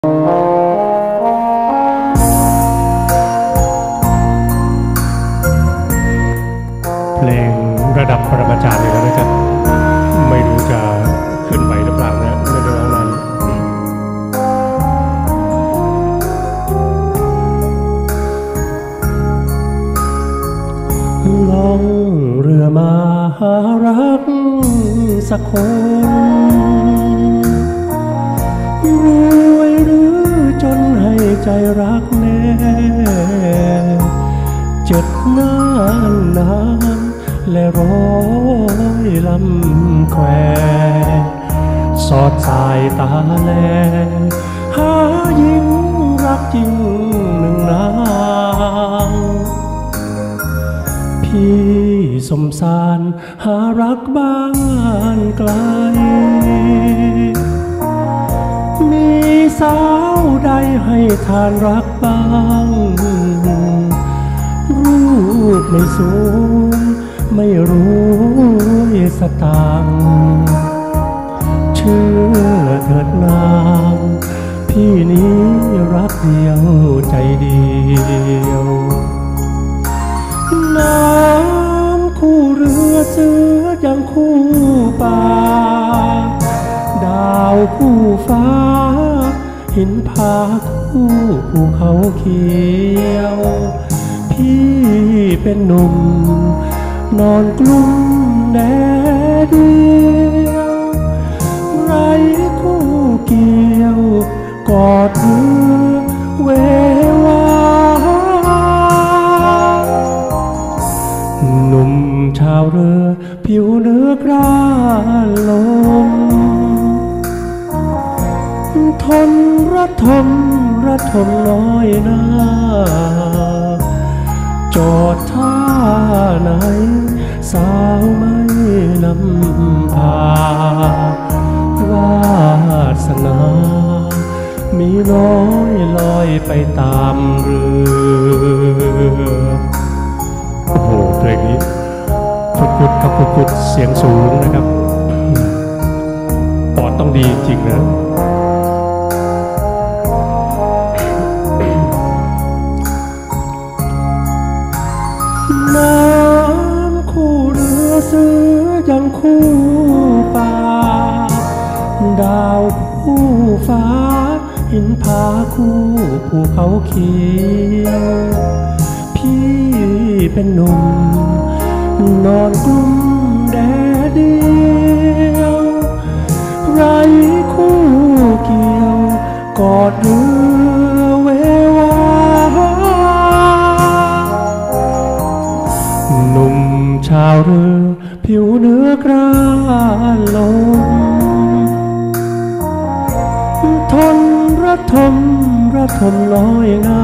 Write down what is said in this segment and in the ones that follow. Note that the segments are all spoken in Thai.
เพลงระดับปรมาจารย์เลยนะครับไม่รู้จะขึ้นไหวหรือเปล่านะในเรื่องนั้นล่องเรือมาหารักสักคนรวยหรือจนให้ใจรักแน่เจ็ดนานและร้อยลำแควสอดสายตาแลหาหญิงรักจริงหนึ่งนางพี่สมสารหารักบ้านไกลมีสาวใดให้ทานรักบ้างรูปไม่สูงไม่รู้สตางค์เชื่อเถิดนางพี่นี้รักเดียวใจเดียวน้ำคู่เรือเสือยังคู่ป่าดาวคู่ฟ้าหินผาคู่ภูเขาเขียวพี่เป็นหนุ่มนอนกลุ้มแดดเดียวไร้คู่เกี่ยวกอดเรือเววาหนุ่มชาวเรือผิวเนื้อกล้าลมทนระทมน้อยนาจอดท่าไหนสาวไม่นำพาวาสนามีน้อยลอยไปตามเรือโอ้โหเพลงนี้พุดครับพุดเสียงสูงนะครับปอดต้องดีจริงนะน้ำคู่เรือเสือยังคู่ป่าดาวคู่ฟ้าหินผาคู่ภูเขาเขียวพี่เป็นหนุ่มนอนกลุ้มแดดเดียวไร้คู่เกี่ยวกอดเรือเววาหนุ่มชาวเรือผิวเนื้อกล้าลมทนระทมน้อยนา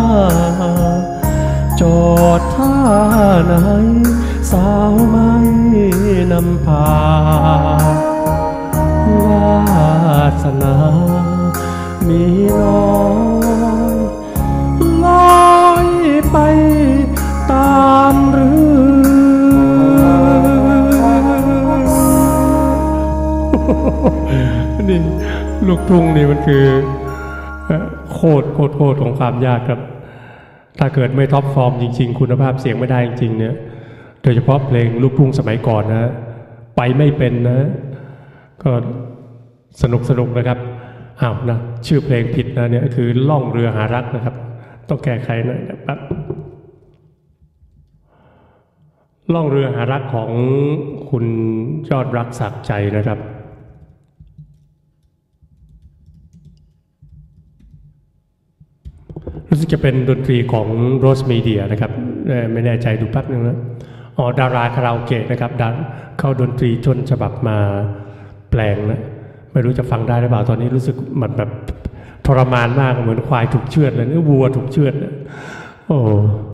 จอดท่าไหนสาวไม่นำพาวาสนามีน้อยลอยไปตามเรือนี่ลูกทุ่งนี่มันคือโคตรของความยากครับถ้าเกิดไม่ท็อปฟอร์มจริงๆคุณภาพเสียงไม่ได้จริงๆเนี่ยโดยเฉพาะเพลงลูกทุ่งสมัยก่อนนะไปไม่เป็นนะก็สนุกนะครับอ้าวนะชื่อเพลงผิดนะเนี่ยคือล่องเรือหารักนะครับต้องแก้ไขหน่อยนะครับล่องเรือหารักของคุณยอดรักศักดิ์ใจนะครับรู้สึกจะเป็นดนตรีของโรสมีเดียนะครับไม่แน่ใจดูแป๊บนึงนะดาราคาราโอเกะนะครับเข้าดนตรีจนฉบับมาแปลงนะไม่รู้จะฟังได้หรือเปล่าตอนนี้รู้สึกมันแบบทรมานมากเหมือนควายถูกเชือดเลยวัวถูกเชือดโอ้